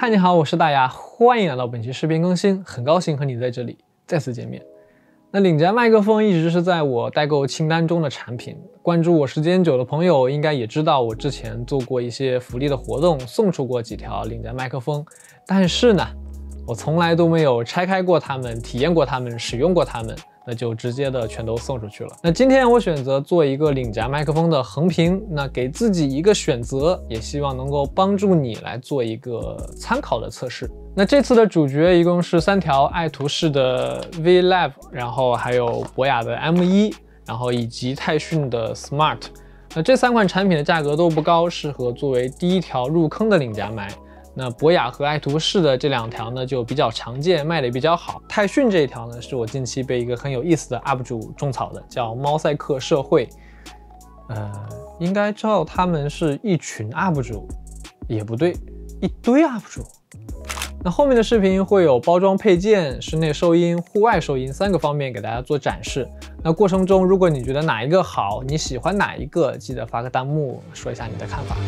嗨，你好，我是大牙，欢迎来到本期视频更新，很高兴和你在这里再次见面。那领夹麦克风一直是在我代购清单中的产品，关注我时间久的朋友应该也知道，我之前做过一些福利的活动，送出过几条领夹麦克风，但是呢，我从来都没有拆开过它们，体验过它们，使用过它们。那就直接的全都送出去了。那今天我选择做一个领夹麦克风的横屏，那给自己一个选择，也希望能够帮助你来做一个参考的测试。那这次的主角一共是3条爱图仕的 V-Lab， 然后还有博雅的 M1， 然后以及泰讯的 Smart。那这3款产品的价格都不高，适合作为第一条入坑的领夹麦。那博雅和爱图仕的这2条呢就比较常见，卖的也比较好。泰讯这一条呢是我近期被一个很有意思的 UP 主种草的，叫猫赛克社会。应该照他们是一群 UP 主，也不对，一堆 UP 主。那后面的视频会有包装配件、室内收音、户外收音3个方面给大家做展示。那过程中，如果你觉得哪一个好，你喜欢哪一个，记得发个弹幕说一下你的看法。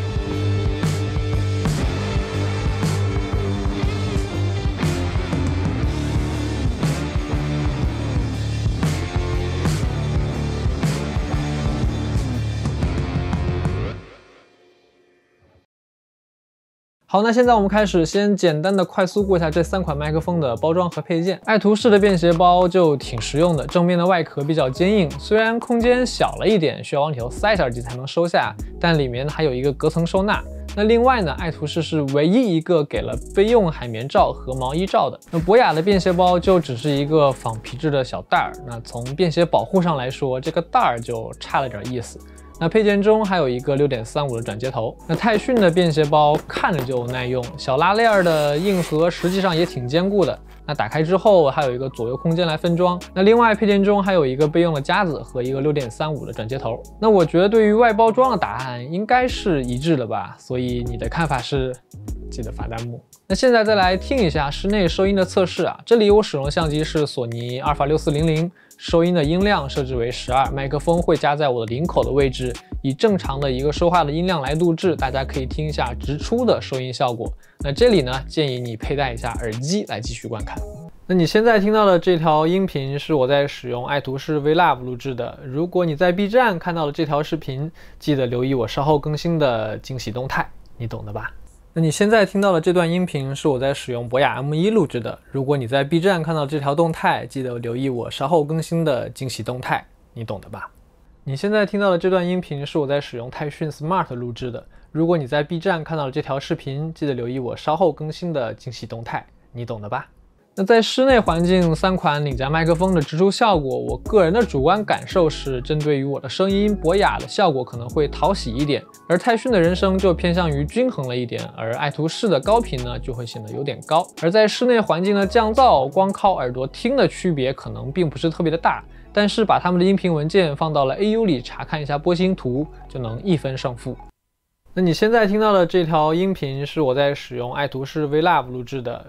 好，那现在我们开始，先简单的快速过一下这3款麦克风的包装和配件。爱图仕的便携包就挺实用的，正面的外壳比较坚硬，虽然空间小了一点，需要往里头塞耳机才能收下，但里面还有一个隔层收纳。那另外呢，爱图仕是唯一一个给了备用海绵罩和毛衣罩的。那博雅的便携包就只是一个仿皮质的小袋儿，那从便携保护上来说，这个袋儿就差了点意思。那配件中还有一个 6.35 的转接头。那泰讯的便携包看着就耐用，小拉链的硬核实际上也挺坚固的。那打开之后还有一个左右空间来分装。那另外配件中还有一个备用的夹子和一个 6.35 的转接头。那我觉得对于外包装的答案应该是一致的吧，所以你的看法是？记得发弹幕。那现在再来听一下室内收音的测试啊，这里我使用的相机是索尼阿尔法6400，收音的音量设置为12，麦克风会夹在我的领口的位置，以正常的一个说话的音量来录制，大家可以听一下直出的收音效果。那这里呢，建议你佩戴一下耳机来继续观看。那你现在听到的这条音频是我在使用爱图仕 V-Lab 录制的。如果你在 B 站看到了这条视频，记得留意我稍后更新的惊喜动态，你懂的吧？那你现在听到的这段音频是我在使用博雅 M1 录制的。如果你在 B 站看到这条动态，记得留意我稍后更新的惊喜动态，你懂的吧？你现在听到的这段音频是我在使用泰讯 Smart 录制的。如果你在 B 站看到了这条视频，记得留意我稍后更新的惊喜动态，你懂的吧？那在室内环境，3款领夹麦克风的直出效果，我个人的主观感受是，针对于我的声音，博雅的效果可能会讨喜一点，而泰讯的人声就偏向于均衡了一点，而爱图仕的高频呢就会显得有点高。而在室内环境的降噪，光靠耳朵听的区别可能并不是特别的大，但是把他们的音频文件放到了 AU 里查看一下波形图，就能一分胜负。那你现在听到的这条音频是我在使用爱图仕 V-Lab 录制的。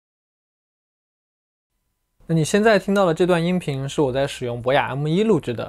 那你现在听到的这段音频是我在使用博雅 M1 录制的。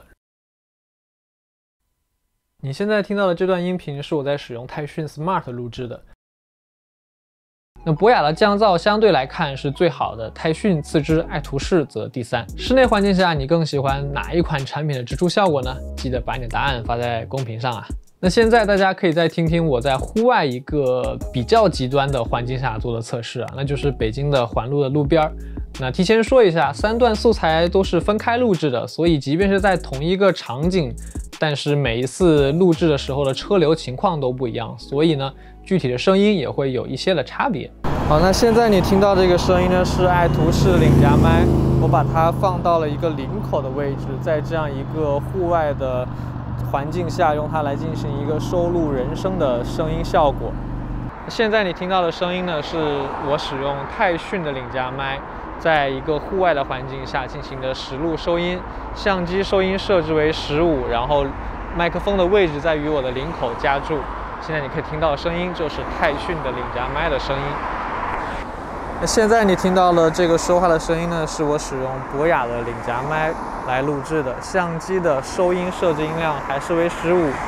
你现在听到的这段音频是我在使用泰讯 Smart 录制的。那博雅的降噪相对来看是最好的，泰讯次之，爱图仕则第3。室内环境下，你更喜欢哪一款产品的直出效果呢？记得把你的答案发在公屏上啊。那现在大家可以再听听我在户外一个比较极端的环境下做的测试啊，那就是北京的环路的路边。那提前说一下，3段素材都是分开录制的，所以即便是在同一个场景，但是每一次录制的时候的车流情况都不一样，所以呢，具体的声音也会有一些的差别。好，那现在你听到这个声音呢，是爱图仕领夹麦，我把它放到了一个领口的位置，在这样一个户外的环境下，用它来进行一个收录人声的声音效果。现在你听到的声音呢，是我使用泰讯的领夹麦，在一个户外的环境下进行的实录收音，相机收音设置为15，然后麦克风的位置在于我的领口夹住。现在你可以听到的声音就是泰讯的领夹麦的声音。那现在你听到了这个说话的声音呢，是我使用博雅的领夹麦来录制的，相机的收音设置音量还是为15。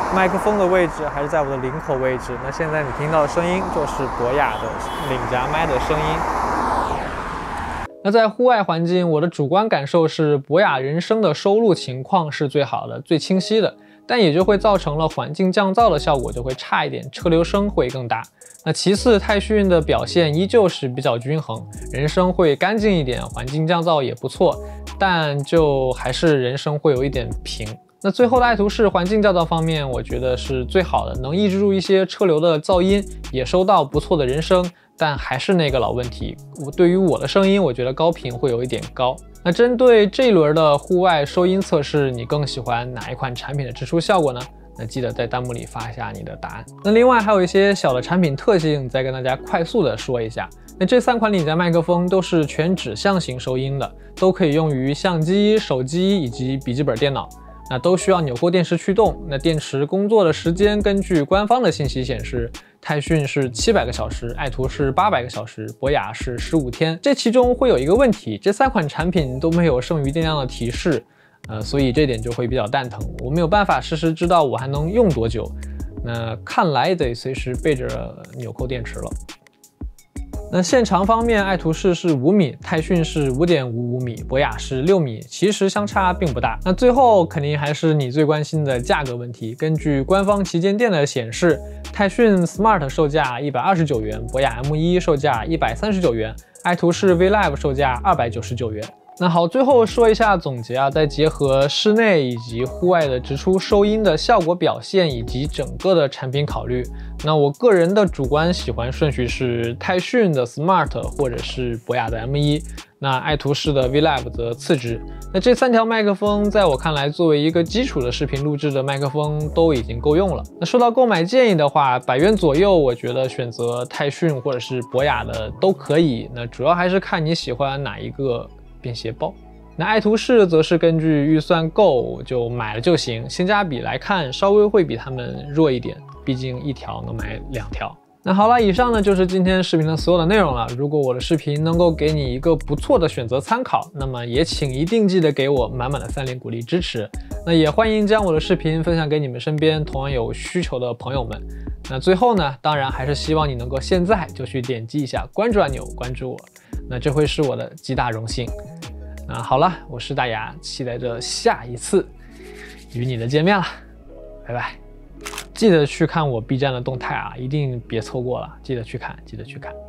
麦克风的位置还是在我的领口位置。那现在你听到的声音就是博雅的领夹麦的声音。那在户外环境，我的主观感受是博雅人声的收录情况是最好的、最清晰的，但也就会造成了环境降噪的效果就会差一点，车流声会更大。那其次，泰讯的表现依旧是比较均衡，人声会干净一点，环境降噪也不错，但就还是人声会有一点平。那最后的爱图仕环境降噪方面，我觉得是最好的，能抑制住一些车流的噪音，也收到不错的人声，但还是那个老问题，对于我的声音，我觉得高频会有一点高。那针对这一轮的户外收音测试，你更喜欢哪一款产品的直出效果呢？那记得在弹幕里发一下你的答案。那另外还有一些小的产品特性，再跟大家快速的说一下。那这3款领夹麦克风都是全指向型收音的，都可以用于相机、手机以及笔记本电脑。那都需要纽扣电池驱动。那电池工作的时间，根据官方的信息显示，泰讯是700个小时，爱图是800个小时，博雅是15天。这其中会有一个问题，这3款产品都没有剩余电量的提示，所以这点就会比较蛋疼。我没有办法实时知道我还能用多久。那看来得随时备着纽扣电池了。那线长方面，爱图仕是5米，泰讯是5.55米，博雅是6米，其实相差并不大。那最后肯定还是你最关心的价格问题。根据官方旗舰店的显示，泰讯 Smart 售价129元，博雅 M1 售价139元，爱图仕 V-Live 售价299元。那好，最后说一下总结啊，再结合室内以及户外的直出收音的效果表现以及整个的产品考虑，那我个人的主观喜欢顺序是泰讯的 Smart 或者是博雅的 M1， 那爱图仕的 V-Live 则次之。那这3条麦克风在我看来，作为一个基础的视频录制的麦克风都已经够用了。那说到购买建议的话，100元左右，我觉得选择泰讯或者是博雅的都可以。那主要还是看你喜欢哪一个便携包。那爱图仕则是根据预算够就买了就行，性价比来看稍微会比他们弱一点，毕竟1条能买2条。那好了，以上呢就是今天视频的所有的内容了。如果我的视频能够给你一个不错的选择参考，那么也请一定记得给我满满的3连鼓励支持。那也欢迎将我的视频分享给你们身边同样有需求的朋友们。那最后呢，当然还是希望你能够现在就去点击一下关注按钮，关注我，那这会是我的极大荣幸。那好了，我是大牙，期待着下一次与你的见面了，拜拜。记得去看我 B 站的动态啊，一定别错过了，记得去看，记得去看。